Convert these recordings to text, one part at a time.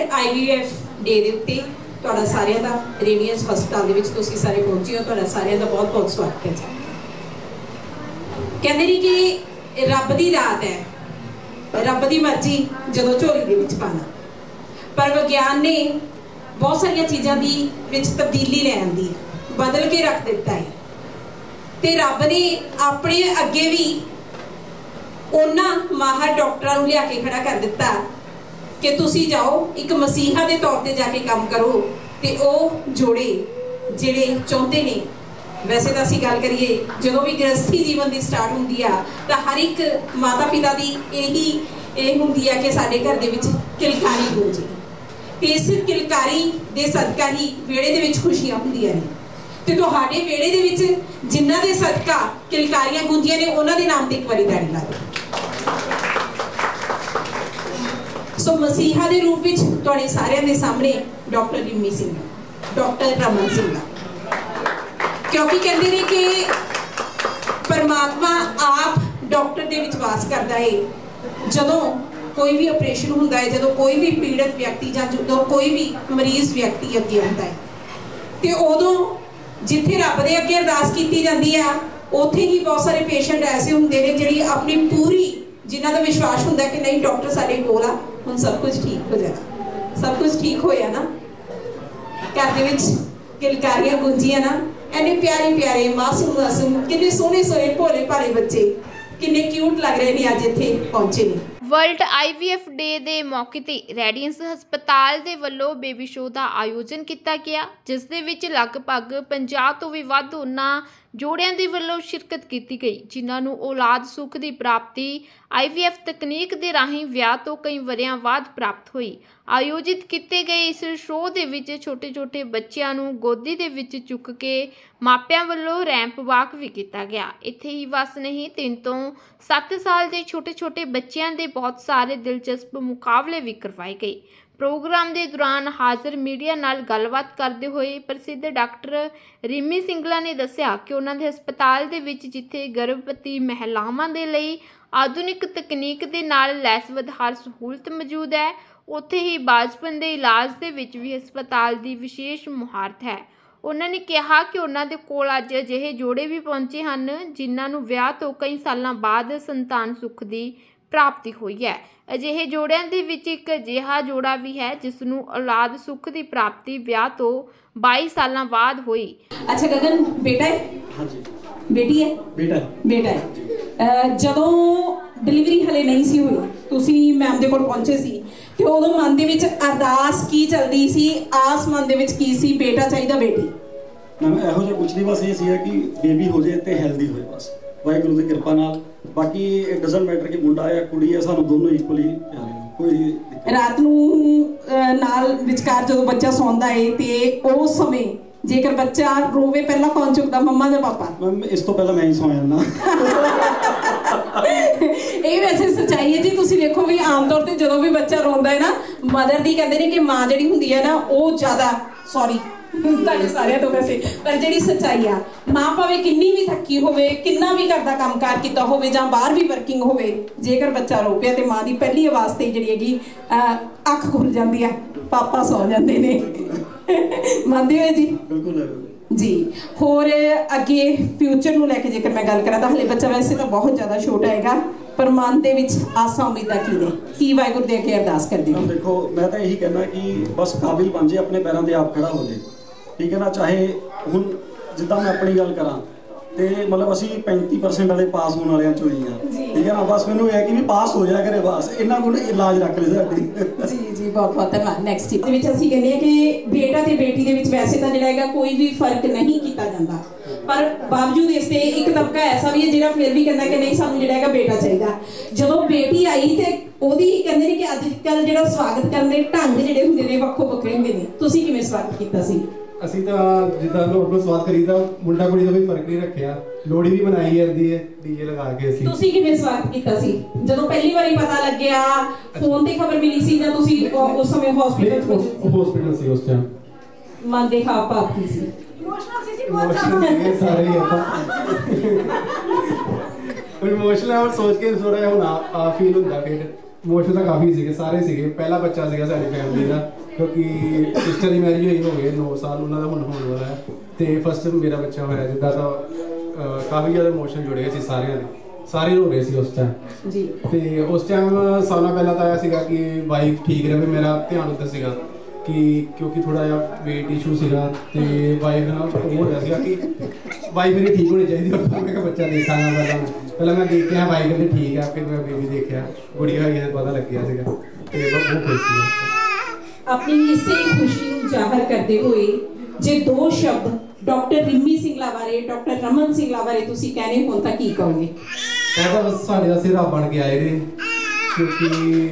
IVF day ਦੇ ਉੱਤੇ ਤੁਹਾਡਾ ਸਾਰਿਆਂ ਦਾ ਰੇਡੀਅੰਸ ਹਸਪਤਾਲ ਦੇ ਵਿੱਚ ਤੁਸੀਂ ਸਾਰੇ ਪਹੁੰਚੇ ਹੋ, ਤੁਹਾਡਾ ਸਾਰਿਆਂ ਦਾ ਬਹੁਤ ਬਹੁਤ ਸਵਾਗਤ ਹੈ ਜੀ। ਕਹਿੰਦੇ ਨਹੀਂ ਕਿ ਰੱਬ ਦੀ ਰਾਤ ਹੈ, ਰੱਬ ਦੀ ਮਰਜ਼ੀ ਜਦੋਂ ਝੋਲੀ ਦੇ ਵਿੱਚ ਪਾਣਾ, ਪਰ ਵਿਗਿਆਨ ਨੇ ਬਹੁਤ ਸਾਰੀਆਂ ਚੀਜ਼ਾਂ ਦੀ ਵਿੱਚ ਤਬਦੀਲੀ ਲੈ ਆਂਦੀ ਹੈ, ਬਦਲ ਕੇ ਰੱਖ ਦਿੱਤਾ ਹੈ। ਤੇ ਰੱਬ ਨੇ ਆਪਣੇ ਅੱਗੇ ਵੀ ਉਹਨਾਂ ਮਾਹਰ ਡਾਕਟਰਾਂ ਨੂੰ ਲਿਆ ਕੇ ਖੜਾ ਕਰ ਦਿੱਤਾ कि तुसी जाओ एक मसीहा के तौर पर जाके काम करो। तो वह जोड़े जिहड़े चाहते ने, वैसे तो असीं गल करिए जो भी गृहस्थी जीवन की स्टार्ट होंदी आ तो हर एक माता पिता की यही होंदी है कि साडे घर दे विच किलकारी गूंजे, ते इस किलकारी दे सदका ही वेड़े दे विच खुशियां होंदियां ने। ते तुहाडे वेड़े दे विच जिन्हां दे सदका किलकारियां गूंजियां ने उन्हां दे नाम ते एक वारी ताड़ी ला दो। सो मसीहा के रूप में तुहाडे सारिਆਂ ਦੇ सामने डॉक्टर रिमी सिंह, डॉक्टर रमन सिंह, क्योंकि कहते हैं कि परमात्मा आप डॉक्टर के विच वास करता है। जदों कोई भी ऑपरेशन होंदा है, जदों कोई भी पीड़ित व्यक्ति जां जदों कोई भी मरीज व्यक्ति अगे आता है, तो उदों जिथे रब दे अगे अरदास की जाती है उत्थे ही बहुत सारे पेशेंट ऐसे होंदे ने जिहड़ी अपनी पूरी जिन्हां दा विश्वास हुंदा कि नहीं डॉक्टर साडे कोल आ, हुण सब कुछ ठीक हो जाएगा। सब कुछ ठीक होया ना, घर दे विच किलकारियां गूंजियां ना, इन्ने प्यारे प्यारे मासूम मासूम किन्ने सोहने सोहने भोले भाले बच्चे किन्ने क्यूट लग रहे ने अज इत्थे पहुंचे ने। वर्ल्ड IVF डे के मौके ते रेडियंस हस्पताल के वल्लों बेबी शो का आयोजन किया गया, जिस दे विच लगभग 50 तो भी वध उन्हां जोड़ियां दे वल्लों शिरकत की गई जिन्हां नूं औलाद सुख की प्राप्ति IVF तकनीक के राहीं विआह तो कई वरियां बाद प्राप्त हुई। आयोजित किए गए इस शो दे विच छोटे छोटे बच्चों नूं गोदी दे विच चुक के मापियां वल्लों रैंप वाक भी किया गया। इत्थे ही बस नहीं, 3 तो 7 साल के छोटे छोटे बच्चों के बहुत सारे दिलचस्प मुकाबले भी करवाए गए। प्रोग्राम के दौरान हाजिर मीडिया नाल गलबात करते हुए प्रसिद्ध डॉक्टर रिमी सिंगला ने दस्सिया कि उन्होंने हस्पताल दे विच जिथे गर्भवती महिलावां दे लई आधुनिक तकनीक दे नाल लैस हर सहूलत मौजूद है, उत्थे ही बाजपन के इलाज दे विच भी हस्पताल की विशेष मुहारत है। उन्होंने कहा कि उन्होंने कोल अज अजिहे जोड़े भी पहुंचे हैं जिन्हां नूं विआह तो कई सालों बाद संतान सुख की प्राप्ति हुई है। अजिहे जोड़ियां दे विच एक अजिहा जोड़ा भी है जिसनूं औलाद सुख की प्राप्ति विआह तो 22 सालों बाद हुई। अच्छा गगन बेटा है? हाँ जी। बेटी है? बेटा है। जदों डिलीवरी हले नहीं सी हुई, तुसी मैम दे कोल पहुंचे सी ते उदों मन दे विच अरदास की चलदी सी, आस मन दे विच की सी, बेटा चाहिदा बेटी? मैम इहो जिहा कुछ नहीं, बस ये सीगा कि बेबी हो जाए ते हेल्दी होए, बस वाहिगुरू दी कृपा नाल। बाकी इट डजंट मैटर कि मुंडा है कुड़ी है, सानू दोनों इक्वली प्यारे ने। कोई रात नूं नाल विचकार जदों बच्चा सौंदा है ते उस समय जेकर बच्चा रोवे पहला कौन चुकदा, मम्मा या पापा? मैम इस तो पहला मैं ही सो जाना। ਇਹ ਵੈਸੇ ਸੱਚਾਈ ਹੈ ਜੀ। ਤੁਸੀਂ ਦੇਖੋ ਵੀ ਆਮ ਤੌਰ ਤੇ ਜਦੋਂ ਵੀ ਬੱਚਾ ਰੋਂਦਾ ਹੈ ਨਾ, ਮਦਰ ਦੀ ਕਹਿੰਦੇ ਨੇ ਕਿ ਮਾਂ ਜਿਹੜੀ ਹੁੰਦੀ ਹੈ ਨਾ ਉਹ ਜ਼ਿਆਦਾ ਸੌਰੀ ਤੁਹਾਡੇ ਸਾਰਿਆਂ ਤੋਂ ਵੈਸੇ, ਪਰ ਜਿਹੜੀ ਸੱਚਾਈ ਆ ਮਾਂ ਭਾਵੇਂ ਕਿੰਨੀ ਵੀ ਥੱਕੀ ਹੋਵੇ, ਕਿੰਨਾ ਵੀ ਘਰ ਦਾ ਕੰਮਕਾਰ ਕੀਤਾ ਹੋਵੇ ਜਾਂ ਬਾਹਰ ਵੀ ਵਰਕਿੰਗ ਹੋਵੇ, ਜੇਕਰ ਬੱਚਾ ਰੋ ਪਿਆ ਤੇ ਮਾਂ ਦੀ ਪਹਿਲੀ ਆਵਾਜ਼ ਤੇ ਜਿਹੜੀ ਹੈਗੀ ਅੱਖ ਖੁੱਲ ਜਾਂਦੀ ਆ, ਪਾਪਾ ਸੌ ਜਾਂਦੇ ਨੇ। ਮੰਨਦੇ ਹੋ ਜੀ? ਬਿਲਕੁਲ जी। होर अगे फ्यूचर नूं लैके जेकर मैं गल करा तो हले बच्चा वैसे तो बहुत ज़्यादा छोटा हैगा, पर मन दे विच आसां उम्मीदां की ने, की वाहिगुरू दे अगे अरदास करदे हो? देखो मैं तो यही कहना कि बस काबिल बन जाए, अपने पैरों पर आप खड़ा हो जाए, ठीक है ना। चाहे हुण जिद्दां मैं अपनी गल करा तो मतलब असी 35% वाले पास होने वाले चोई हाँ, ठीक है ना। बस मैनू यह कि पास हो जाया करे, बस इन्ना को इलाज रख ले साडी। जी जी बहुत बहुत धन्यवाद। नैक्सट दे विच असीं कहने कि बेटा ते बेटी दे विच वैसे तो जिहड़ा हैगा कोई भी फर्क नहीं किया जाता, पर बावजूद इसके एक तबका ऐसा भी है जिहड़ा फिर भी कहना कि नहीं सानू जिहड़ा हैगा बेटा चाहिए। जदों बेटी आई ते ओहदी कहंदे ने कि अजकल जिहड़ा स्वागत करन दे ढंग जिहड़े हुंदे ने वक्खो वक्खरे हुंदे ने, तुसीं किवें स्वागत कीता सी? ਅਸੀਂ ਤਾਂ ਜਿੱਦਾਂ ਲੋਕ ਨੂੰ ਸਵਾਦ ਕਰੀਦਾ, ਮੁੰਡਾ ਕੁੜੀ ਦਾ ਕੋਈ ਫਰਕ ਨਹੀਂ ਰੱਖਿਆ, ਲੋਹੜੀ ਵੀ ਮਨਾਈ ਜਾਂਦੀ ਹੈ ਡੀਜੇ ਲਗਾ ਕੇ। ਅਸੀਂ ਤੁਸੀਂ ਕਿਵੇਂ ਸਵਾਗਤ ਕੀਤਾ ਸੀ ਜਦੋਂ ਪਹਿਲੀ ਵਾਰੀ ਪਤਾ ਲੱਗਿਆ, ਫੋਨ ਤੇ ਖਬਰ ਮਿਲੀ ਸੀ ਜਾਂ ਤੁਸੀਂ ਉਸ ਸਮੇਂ ਹਸਪੀਟਲ ਸੀ? ਉਸ ਟਾਈਮ ਮਨ ਦੇ ਖਾਪ ਪਾਪ ਕੀ ਸੀ? ਇਮੋਸ਼ਨਲ ਸੀ ਜੀ, ਬਹੁਤ ਜ਼ਿਆਦਾ ਸਾਰੇ ਹੀ ਆਪਾਂ ਇਮੋਸ਼ਨਲ ਸੋਚ ਕੇ ਥੋੜਾ ਜਿਹਾ ਹੁਣ ਆ ਫੀਲ ਹੁੰਦਾ। ਫਿਰ ਇਮੋਸ਼ਨ ਤਾਂ ਕਾਫੀ ਸੀਗੇ, ਸਾਰੇ ਸੀਗੇ। ਪਹਿਲਾ ਬੱਚਾ ਸੀਗਾ ਸਾਡੀ ਫੈਮਿਲੀ ਦਾ, ਕਿਉਂਕਿ ਸਿਸਟਰ ਦੀ ਮੈਰਿਜ ਹੋਈ ਹੋ ਗਏ 9 ਸਾਲ, ਉਹਨਾਂ ਦਾ ਹੁਣ ਹੋਣ ਵਾਲਾ ਹੈ, ਤੇ ਫਸਟ ਮੇਰਾ ਬੱਚਾ ਹੋਇਆ ਜਿੱਦਾਂ। ਤਾਂ ਕਾਫੀ ਜ਼ਿਆਦਾ ਇਮੋਸ਼ਨ ਜੁੜੇ ਸੀ ਸਾਰਿਆਂ ਦੇ, ਸਾਰੇ ਰੋ ਰਹੇ ਸੀ ਉਸ ਟਾਈਮ ਜੀ। ਤੇ ਉਸ ਟਾਈਮ ਸਾਲਾਂ ਪਹਿਲਾਂ ਤਾਂ ਆਇਆ ਸੀਗਾ ਕਿ ਵਾਈਫ ਠੀਕ ਰਹੇ, ਮੇਰਾ ਧਿਆਨ ਉੱਧਰ ਸੀਗਾ ਕਿ ਕਿਉਂਕਿ ਥੋੜਾ ਜਿਹਾ ਵੇਟ ਇਸ਼ੂ ਸੀਗਾ, ਤੇ ਵਾਈਫ ਨਾਲ ਉਹ ਹੋ ਰਿਹਾ ਸੀਗਾ ਕਿ ਵਾਈਫ ਮੇਰੀ ਠੀਕ ਹੋਣੀ ਚਾਹੀਦੀ। ਮੈਂ ਕਿਹਾ ਬੱਚਾ ਦੇਖਾਂਗਾ ਪਹਿਲਾਂ ਮੈਂ ਦੇਖਿਆ, ਵਾਈਫ ਕਹਿੰਦੇ ਠੀਕ ਆ, ਫਿਰ ਮੈਂ ਬੇਬੀ ਦੇਖਿਆ, ਗੁੜੀਆ ਹੋਈ ਹੈ, ਪਤਾ ਲੱਗਿਆ ਸੀਗਾ, ਤੇ ਬਹੁਤ ਖੁਸ਼ ਸੀ। ਆਪਣੀ ਇਸੇ ਖੁਸ਼ੀ ਨੂੰ ਜ਼ਾਹਰ ਕਰਦੇ ਹੋਏ ਜੇ 2 ਸ਼ਬਦ ਡਾਕਟਰ ਰਿੰਮੀ ਸਿੰਘਲਾ ਬਾਰੇ, ਡਾਕਟਰ ਰਮਨ ਸਿੰਘਲਾ ਬਾਰੇ ਤੁਸੀਂ ਕਹਿਣੇ ਹੋਣ ਤਾਂ ਕੀ ਕਹੋਗੇ? ਇਹ ਤਾਂ ਬਸ ਸਾਡੇ ਵਾਸਤੇ ਰੱਬ ਬਣ ਕੇ ਆਏ ਨੇ, ਕਿਉਂਕਿ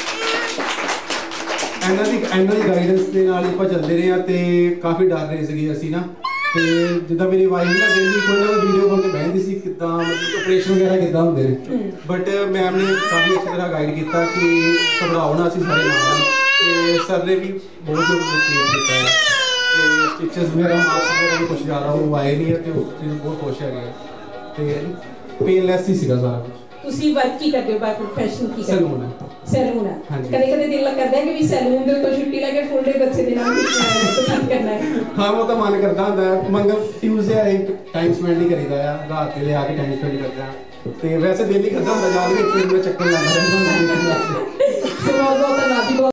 ਇਹਨਾਂ ਦੀ ਗਾਈਡੈਂਸ ਦੇ ਨਾਲ ਆਪਾਂ ਚੱਲਦੇ ਰਹੇ ਹਾਂ, ਤੇ ਕਾਫੀ ਡਰ ਰਹੇ ਸੀਗੇ ਅਸੀਂ ਨਾ। ਤੇ ਜਿੱਦਾਂ ਮੇਰੀ ਵਾਈਫ ਨਾ ਡੇਲੀ ਕੋਈ ਨਾ ਵੀਡੀਓ ਕਾਲ ਤੇ ਬਹਿੰਦੀ ਸੀ ਕਿੱਦਾਂ ਮਤਲਬ ਆਪਰੇਸ਼ਨ ਵਗੈਰਾ ਕਿੱਦਾਂ ਹੁੰਦੇ ਨੇ, ਬਟ ਮੈਮ ਨੇ ਕਾਫੀ ਅੱਛੀ ਤਰ੍ਹਾਂ ਗਾਈਡ ਕੀਤਾ ਕਿ ਘਬਰਾਓ ਨਾ, ਅਸੀਂ ਸਾਰੇ ਨਾਲ ਹਾਂ। ਤੇ ਸਰ ਨੇ ਵੀ ਬਹੁਤ ਟ੍ਰੀਟ ਕੀਤਾ ਹੈ, ਤੇ ਸਟਿਚਸ ਵਗੈਰਾ ਮਾਸਕ ਵਗੈਰਾ ਵੀ ਕੁਛ ਜ਼ਿਆਦਾ ਉਹ ਆਏ ਨਹੀਂ ਹੈ, ਤੇ ਉਸ ਚੀਜ਼ ਬਹੁਤ ਖੁਸ਼ ਹੈਗੇ, ਤੇ ਪੇਨਲੈਸ ਹੀ ਸੀਗਾ ਸਾਰਾ ਕੁਝ। ਤੁਸੀਂ ਵਰਕ ਕੀ ਕਰਦੇ ਹੋ? ਬਾਈ ਪ੍ਰੋਫੈਸ਼ਨ ਕੀ ਕਰਦੇ ਹੋ? ਸੈਲੂਨ ਹੈ। ਸੈਲੂਨ ਹੈ। ਕਦੇ ਦਿਲ ਕਰਦਾ ਹੈ ਕਿ ਵੀ ਸੈਲੂਨ ਦੇ ਤੋਂ ਛੁੱਟੀ ਲੈ ਕੇ ਫੁੱਲ ਡੇ ਬੱਚੇ ਦੇ ਨਾਲ ਪਸੰਦ ਕਰਨਾ ਹੈ? ਹਾਂ, ਉਹ ਤਾਂ ਮਨ ਕਰਦਾ ਹੁੰਦਾ ਹੈ, ਮਗਰ ਟਿਊਜ਼ਡੇ ਟਾਈਮ ਸਪੈਂਡ ਨਹੀਂ ਕਰੀਦਾ ਆ, ਰਾਤ ਵੇਲੇ ਆ ਕੇ ਟਾਈਮ ਸਪੈਂਡ ਕਰਦਾ। ਤੇ ਵੈਸੇ ਦਿਲ ਹੀ ਕਰਦਾ ਹੁੰਦਾ, ਯਾਦ ਵਿੱਚ ਚੱਕਰ ਲਾਉਂਦਾ ਰਹਿੰਦਾ। ਬਹੁਤ ਧੰਨਵਾਦ।